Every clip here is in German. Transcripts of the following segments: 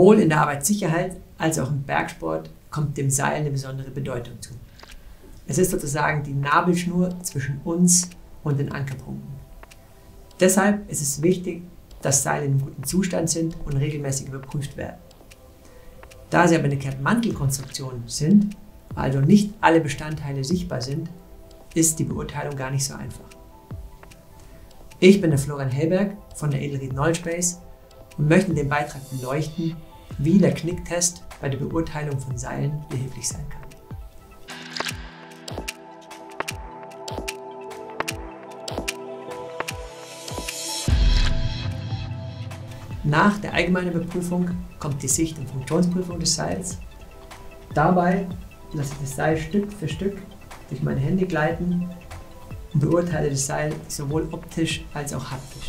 Sowohl in der Arbeitssicherheit als auch im Bergsport kommt dem Seil eine besondere Bedeutung zu. Es ist sozusagen die Nabelschnur zwischen uns und den Ankerpunkten. Deshalb ist es wichtig, dass Seile in einem guten Zustand sind und regelmäßig überprüft werden. Da sie aber eine Kernmantelkonstruktion sind, also nicht alle Bestandteile sichtbar sind, ist die Beurteilung gar nicht so einfach. Ich bin der Florian Hellberg von der Edelried Knowledge Base und möchte in dem Beitrag beleuchten, wie der Knicktest bei der Beurteilung von Seilen behilflich sein kann. Nach der allgemeinen Überprüfung kommt die Sicht- und Funktionsprüfung des Seils. Dabei lasse ich das Seil Stück für Stück durch meine Hände gleiten und beurteile das Seil sowohl optisch als auch haptisch.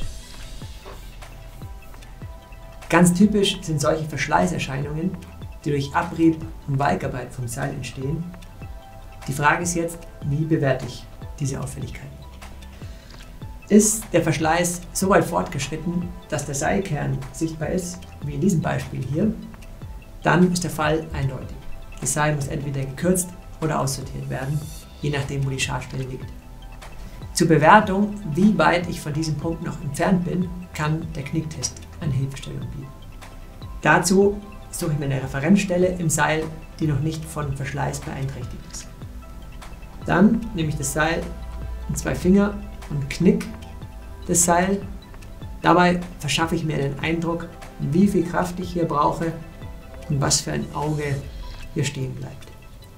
Ganz typisch sind solche Verschleißerscheinungen, die durch Abrieb und Walkarbeit vom Seil entstehen. Die Frage ist jetzt, wie bewerte ich diese Auffälligkeiten? Ist der Verschleiß so weit fortgeschritten, dass der Seilkern sichtbar ist, wie in diesem Beispiel hier, dann ist der Fall eindeutig. Das Seil muss entweder gekürzt oder aussortiert werden, je nachdem, wo die Schadstelle liegt. Zur Bewertung, wie weit ich von diesem Punkt noch entfernt bin, kann der Knicktest eine Hilfestellung bieten. Dazu suche ich mir eine Referenzstelle im Seil, die noch nicht von Verschleiß beeinträchtigt ist. Dann nehme ich das Seil in 2 Finger und knick das Seil. Dabei verschaffe ich mir einen Eindruck, wie viel Kraft ich hier brauche und was für ein Auge hier stehen bleibt.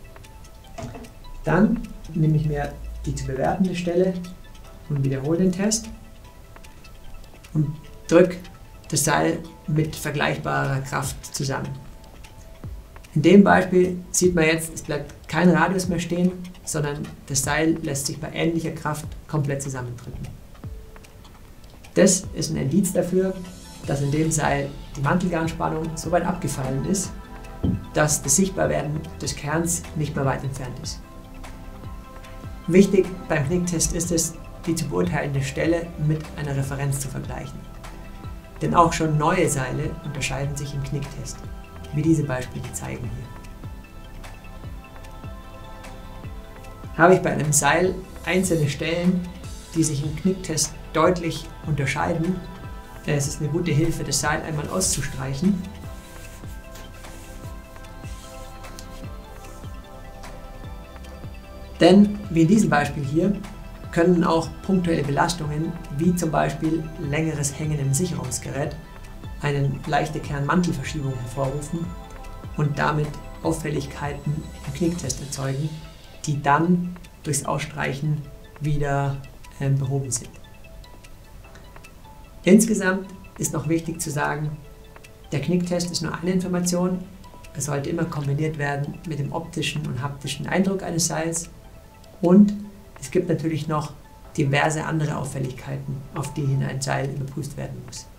Dann nehme ich mir die zu bewertende Stelle und wiederhole den Test und drücke das Seil mit vergleichbarer Kraft zusammen. In dem Beispiel sieht man jetzt, es bleibt kein Radius mehr stehen, sondern das Seil lässt sich bei ähnlicher Kraft komplett zusammendrücken. Das ist ein Indiz dafür, dass in dem Seil die Mantelgarnspannung so weit abgefallen ist, dass das Sichtbarwerden des Kerns nicht mehr weit entfernt ist. Wichtig beim Knicktest ist es, die zu beurteilende Stelle mit einer Referenz zu vergleichen. Denn auch schon neue Seile unterscheiden sich im Knicktest, wie diese Beispiele zeigen hier. Habe ich bei einem Seil einzelne Stellen, die sich im Knicktest deutlich unterscheiden, es ist eine gute Hilfe, das Seil einmal auszustreichen. Denn, wie in diesem Beispiel hier, können auch punktuelle Belastungen, wie zum Beispiel längeres Hängen im Sicherungsgerät, eine leichte Kernmantelverschiebung hervorrufen und damit Auffälligkeiten im Knicktest erzeugen, die dann durchs Ausstreichen wieder behoben sind. Insgesamt ist noch wichtig zu sagen, der Knicktest ist nur eine Information. Er sollte immer kombiniert werden mit dem optischen und haptischen Eindruck eines Seils. Und es gibt natürlich noch diverse andere Auffälligkeiten, auf die hin ein Seil überprüft werden muss.